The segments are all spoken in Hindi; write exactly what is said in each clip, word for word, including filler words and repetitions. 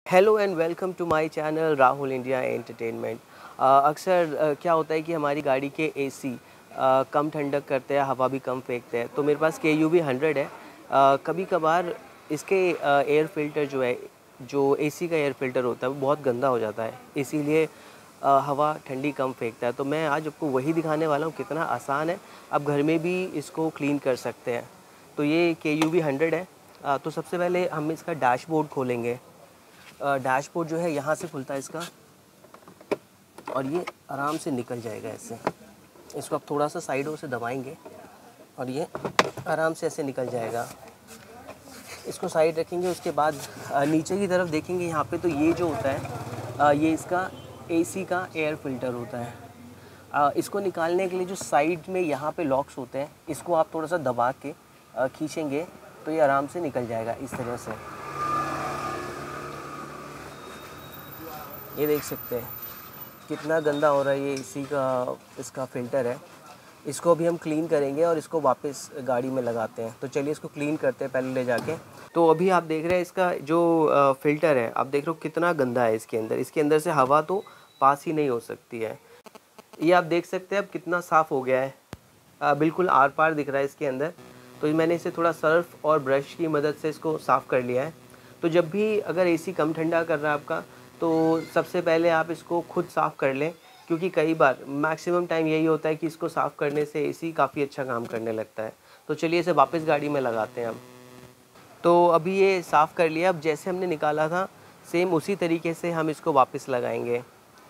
Hello and welcome to my channel Rahul India entertainment. अक्सर uh, क्या होता है कि हमारी गाड़ी के एसी uh, कम ठंडक करते हैं, हवा भी कम फेंकते हैं। तो मेरे पास के यू वी हंड्रेड है। uh, कभी कभार इसके एयर फ़िल्टर जो है, जो एसी का एयर फ़िल्टर होता है वो बहुत गंदा हो जाता है, इसीलिए uh, हवा ठंडी कम फेंकता है। तो मैं आज आपको वही दिखाने वाला हूँ, कितना आसान है, आप घर में भी इसको क्लीन कर सकते हैं। तो ये के यू वी हंड्रेड है। uh, तो सबसे पहले हम इसका डैशबोर्ड खोलेंगे। डैशबोर्ड जो है यहाँ से खुलता है इसका, और ये आराम से निकल जाएगा ऐसे। इसको आप थोड़ा सा साइडों से दबाएंगे और ये आराम से ऐसे निकल जाएगा। इसको साइड रखेंगे, उसके बाद नीचे की तरफ देखेंगे यहाँ पे, तो ये जो होता है ये इसका एसी का एयर फ़िल्टर होता है। इसको निकालने के लिए जो साइड में यहाँ पे लॉक्स होते हैं, इसको आप थोड़ा सा दबा के खींचेंगे तो ये आराम से निकल जाएगा इस तरह से। ये देख सकते हैं कितना गंदा हो रहा है, ये इसी का इसका फ़िल्टर है। इसको भी हम क्लीन करेंगे और इसको वापस गाड़ी में लगाते हैं। तो चलिए इसको क्लीन करते हैं पहले ले जाके। तो अभी आप देख रहे हैं इसका जो फ़िल्टर है, आप देख रहे हो कितना गंदा है इसके अंदर। इसके अंदर से हवा तो पास ही नहीं हो सकती है। ये आप देख सकते हैं अब कितना साफ़ हो गया है, आ, बिल्कुल आर पार दिख रहा है इसके अंदर। तो मैंने इसे थोड़ा सर्फ और ब्रश की मदद से इसको साफ़ कर लिया है। तो जब भी अगर एसी कम ठंडा कर रहा है आपका, तो सबसे पहले आप इसको खुद साफ़ कर लें, क्योंकि कई बार मैक्सिमम टाइम यही होता है कि इसको साफ़ करने से एसी काफ़ी अच्छा काम करने लगता है। तो चलिए इसे वापस गाड़ी में लगाते हैं अब। तो अभी ये साफ़ कर लिया। अब जैसे हमने निकाला था सेम उसी तरीके से हम इसको वापस लगाएंगे।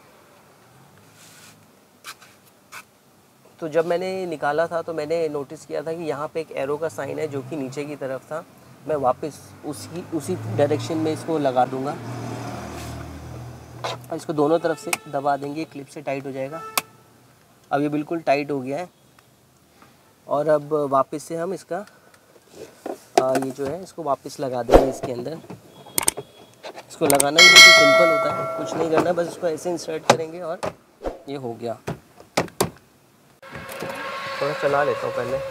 तो जब मैंने निकाला था तो मैंने नोटिस किया था कि यहाँ पे एक एरो का साइन है जो कि नीचे की तरफ था। मैं वापस उसी उसी डायरेक्शन में इसको लगा दूँगा और इसको दोनों तरफ से दबा देंगे, क्लिप से टाइट हो जाएगा। अब ये बिल्कुल टाइट हो गया है। और अब वापस से हम इसका आ, ये जो है इसको वापस लगा देंगे इसके अंदर। इसको लगाना भी बिल्कुल सिंपल होता है, कुछ नहीं करना, बस इसको ऐसे इंसर्ट करेंगे और ये हो गया। थोड़ा चला लेता हूँ पहले।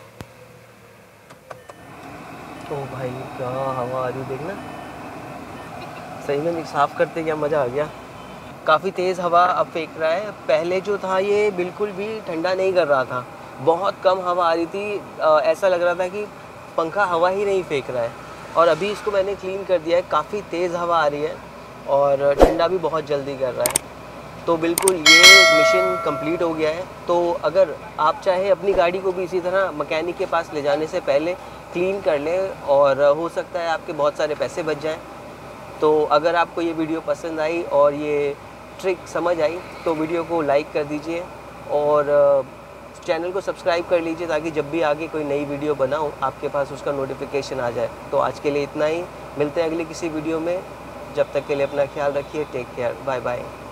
ओ भाई क्या हवा आ रही, देखना सही में साफ़ करते क्या मज़ा आ गया। काफ़ी तेज़ हवा अब फेंक रहा है। पहले जो था ये बिल्कुल भी ठंडा नहीं कर रहा था, बहुत कम हवा आ रही थी। आ, ऐसा लग रहा था कि पंखा हवा ही नहीं फेंक रहा है। और अभी इसको मैंने क्लीन कर दिया है, काफ़ी तेज़ हवा आ रही है और ठंडा भी बहुत जल्दी कर रहा है। तो बिल्कुल ये मिशन कंप्लीट हो गया है। तो अगर आप चाहे अपनी गाड़ी को भी इसी तरह मैकेनिक के पास ले जाने से पहले क्लीन कर लें, और हो सकता है आपके बहुत सारे पैसे बच जाएँ। तो अगर आपको ये वीडियो पसंद आई और ये ट्रिक समझ आई तो वीडियो को लाइक कर दीजिए और चैनल को सब्सक्राइब कर लीजिए, ताकि जब भी आगे कोई नई वीडियो बनाऊं आपके पास उसका नोटिफिकेशन आ जाए। तो आज के लिए इतना ही, मिलते हैं अगले किसी वीडियो में। जब तक के लिए अपना ख्याल रखिए, टेक केयर, बाय बाय।